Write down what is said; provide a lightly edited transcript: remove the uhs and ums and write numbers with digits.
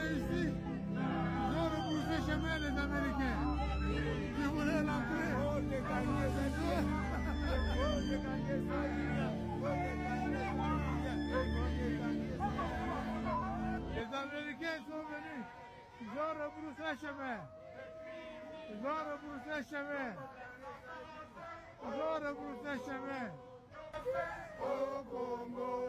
ici, ils ont rebroussé chemin les Américains. Ils voulaient l'entrer. Les Américains sont venus. Ils ont rebroussé chemin. Ils ont rebroussé chemin. Ils ont rebroussé chemin. Au Congo.